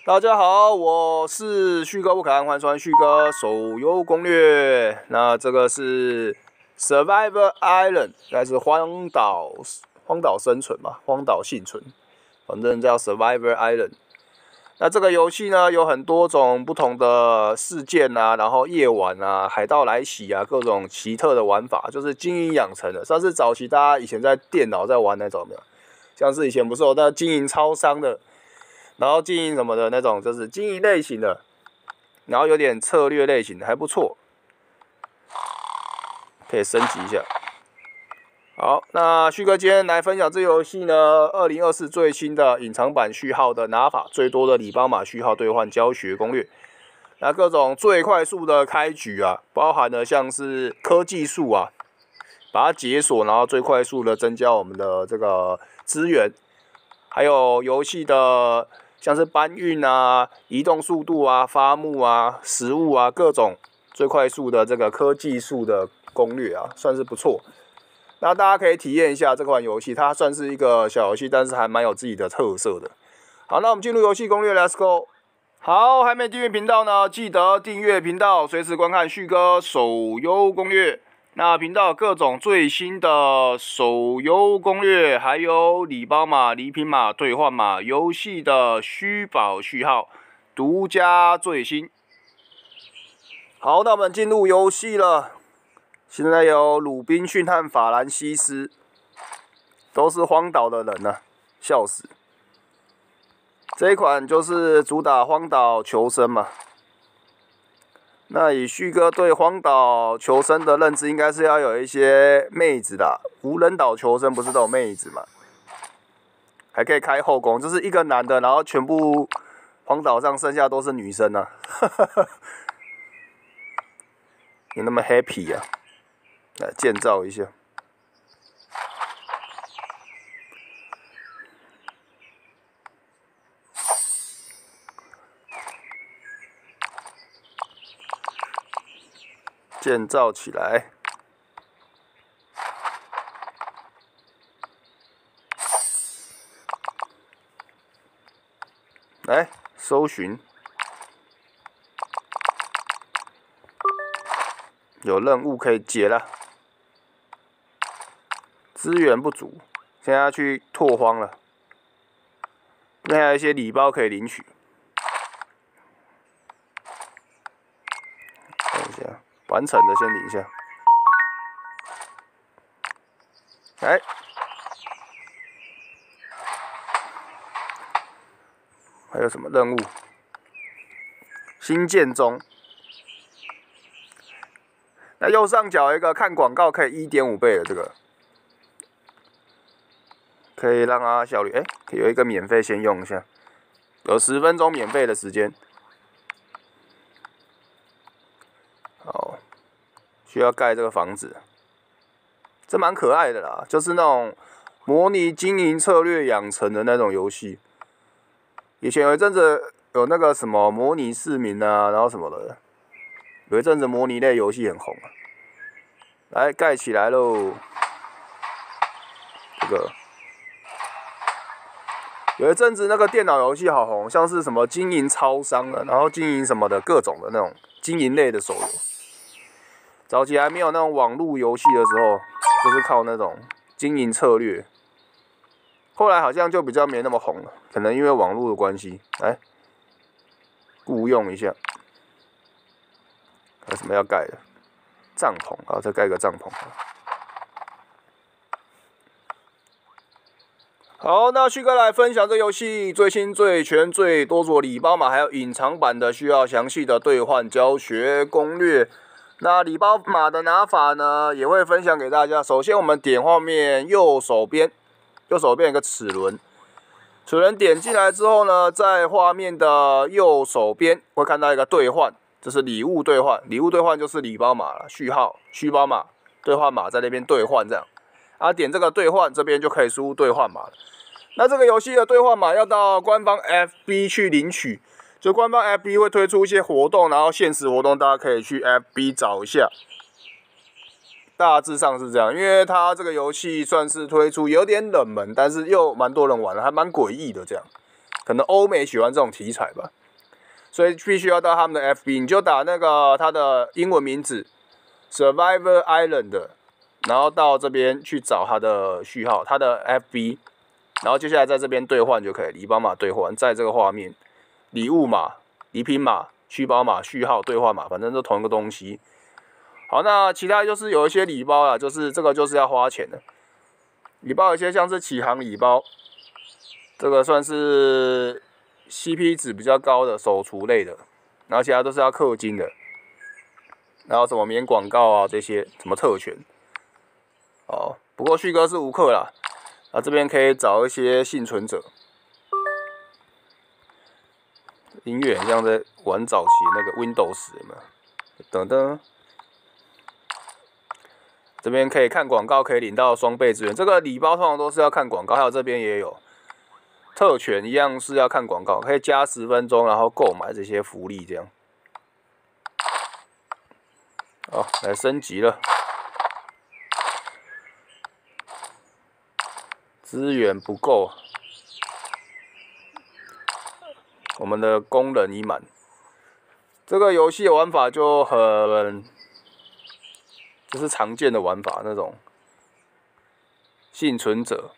大家好，我是旭哥，不可换算旭哥手游攻略。那这个是 Survivor Island， 应该是荒岛生存嘛，荒岛幸存，反正叫 Survivor Island。那这个游戏呢，有很多种不同的事件啊，然后夜晚啊，海盗来袭啊，各种奇特的玩法，就是经营养成的。像是早期大家以前在电脑在玩那种，有没有？像是以前不是有那经营超商的。然后经营什么的那种，就是经营类型的，然后有点策略类型的，还不错，可以升级一下。好，那旭哥今天来分享这游戏呢，2024最新的隐藏版序号的拿法，最多的礼包码序号兑换教学攻略。那各种最快速的开局啊，包含了像是科技树啊，把它解锁，然后最快速的增加我们的这个资源，还有游戏的。像是搬运啊、移动速度啊、伐木啊、食物啊，各种最快速的这个科技树的攻略啊，算是不错。那大家可以体验一下这款游戏，它算是一个小游戏，但是还蛮有自己的特色的。好，那我们进入游戏攻略 ，Let's go。好，还没订阅频道呢，记得订阅频道，随时观看旭哥手游攻略。那频道各种最新的手游攻略，还有礼包码、礼品码、兑换码、游戏的虚宝序号，独家最新。好，那我们进入游戏了。现在有鲁滨逊和法兰西斯，都是荒岛的人啊，笑死！这一款就是主打荒岛求生嘛。那以旭哥对荒岛求生的认知，应该是要有一些妹子的。无人岛求生不是都有妹子嘛？还可以开后宫，就是一个男的，然后全部荒岛上剩下都是女生啊！你那么 happy 啊？来建造一下。建造起来，来搜寻，有任务可以解了。资源不足，现在要去拓荒了。那还有一些礼包可以领取。看一下。完成的先领一下，来，还有什么任务？新建中。那右上角有一个看广告可以1.5倍的这个，可以让它效率，有一个免费先用一下，有10分钟免费的时间。好。需要盖这个房子，这蛮可爱的啦，就是那种模拟经营策略养成的那种游戏。以前有一阵子有那个什么模拟市民啊，然后什么的，有一阵子模拟类游戏很红啊。来盖起来喽，这个有一阵子那个电脑游戏好红，像是什么经营超商的，然后经营什么的各种的那种经营类的手游。早期还没有那种网络游戏的时候，就是靠那种经营策略。后来好像就比较没那么红了，可能因为网络的关系。来，雇用一下。还有什么要盖的？帐篷啊，再盖个帐篷。好，那旭哥来分享这游戏最新、最全、最多做礼包码，还有隐藏版的需要详细的兑换教学攻略。那礼包码的拿法呢，也会分享给大家。首先，我们点画面右手边有一个齿轮，齿轮点进来之后呢，在画面的右手边会看到一个兑换，这是礼物兑换。礼物兑换就是礼包码了，序号、虚包码、兑换码在那边兑换这样。点这个兑换，这边就可以输入兑换码了。那这个游戏的兑换码要到官方 FB 去领取。就官方 FB 会推出一些活动，然后限时活动大家可以去 FB 找一下。大致上是这样，因为它这个游戏算是推出有点冷门，但是又蛮多人玩的，还蛮诡异的这样。可能欧美喜欢这种题材吧。 所以必须要到他们的 FB， 你就打那个他的英文名字 Survivor Island， 然后到这边去找他的序号，他的 FB， 然后接下来在这边兑换就可以，礼包码兑换，在这个画面，礼物码、礼品码、虚包码、序号、兑换码，反正都同一个东西。好，那其他就是有一些礼包啦，就是这个就是要花钱的。礼包有一些像是启航礼包，这个算是 CP 值比较高的手厨类的，然后其他都是要氪金的，然后什么免广告啊这些，什么特权。哦，不过旭哥是无氪啦，啊这边可以找一些幸存者。音乐很像在玩早期那个 Windows 有没有？噔噔。这边可以看广告，可以领到双倍资源。这个礼包通常都是要看广告，还有这边也有特权，一样是要看广告，可以加10分钟，然后购买这些福利这样。好，来升级了，资源不够，我们的功能已满。这个游戏的玩法就是常见的玩法，那种幸存者。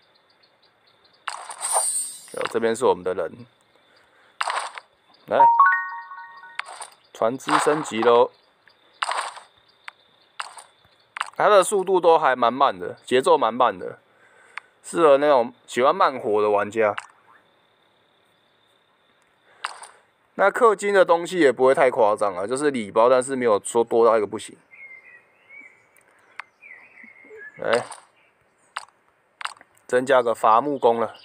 这边是我们的人，来，船只升级咯。它的速度都还蛮慢的，节奏蛮慢的，适合那种喜欢慢活的玩家。那氪金的东西也不会太夸张啊，就是礼包，但是没有说多到一个不行。来，增加个伐木工了。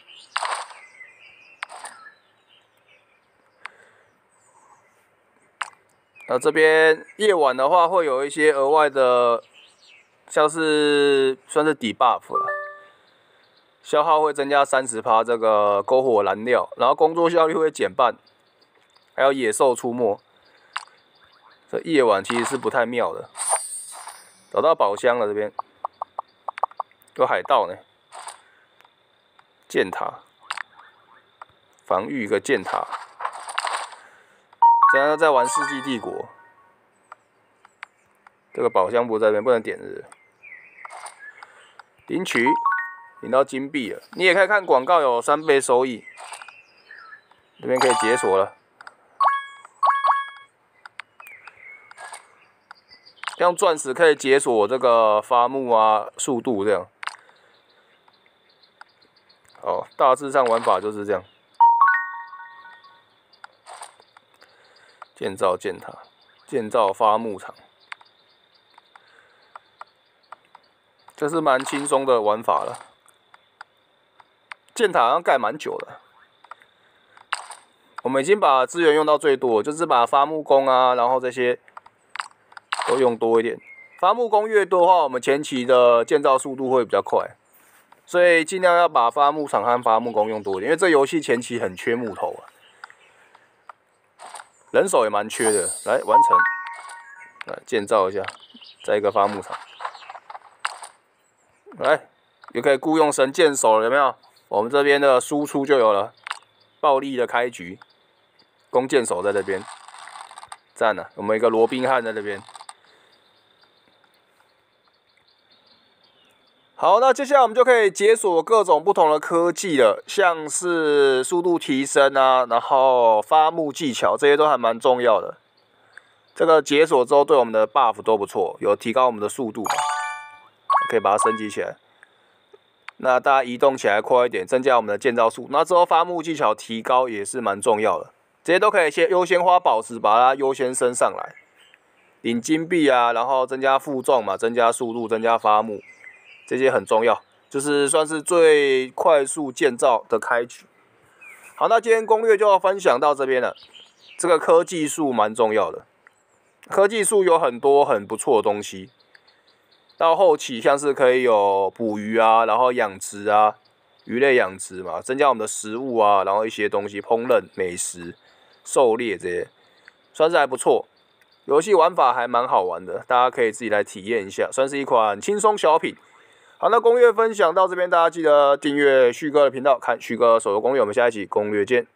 那这边夜晚的话，会有一些额外的，像是算是 debuff 了，消耗会增加30%这个篝火燃料，然后工作效率会减半，还有野兽出没。这夜晚其实是不太妙的。找到宝箱了，这边。有海盗呢，箭塔，防御一个箭塔，这样在玩《世纪帝国》。这个宝箱不在这边，不能点日。领取，领到金币了。你也可以看广告，有3倍收益。这边可以解锁了。用钻石可以解锁这个伐木啊，速度这样。哦，大致上玩法就是这样。建造箭塔，建造伐木场，这是蛮轻松的玩法了。箭塔好像盖蛮久的，我们已经把资源用到最多，就是把伐木工啊，然后这些都用多一点。伐木工越多的话，我们前期的建造速度会比较快。所以尽量要把伐木场和伐木工用多一点，因为这游戏前期很缺木头啊，人手也蛮缺的。来完成，来建造一下，再一个伐木场。来，也可以雇佣神箭手了，有没有？我们这边的输出就有了，暴力的开局，弓箭手在这边，赞了。我们一个罗宾汉在这边。好，那接下来我们就可以解锁各种不同的科技了，像是速度提升啊，然后伐木技巧，这些都还蛮重要的。这个解锁之后对我们的 buff 都不错，有提高我们的速度，可以把它升级起来。那大家移动起来快一点，增加我们的建造速度。那之后伐木技巧提高也是蛮重要的，这些都可以先优先花宝石把它优先升上来，领金币啊，然后增加负重嘛，增加速度，增加伐木。这些很重要，就是算是最快速建造的开局。好，那今天攻略就要分享到这边了。这个科技树蛮重要的，科技树有很多很不错的东西。到后期像是可以有捕鱼啊，然后养殖啊，鱼类养殖嘛，增加我们的食物啊，然后一些东西烹饪、美食、狩猎这些，算是还不错。游戏玩法还蛮好玩的，大家可以自己来体验一下，算是一款轻松小品。好，那攻略分享到这边，大家记得订阅旭哥的频道，看旭哥手游攻略。我们下一期攻略见。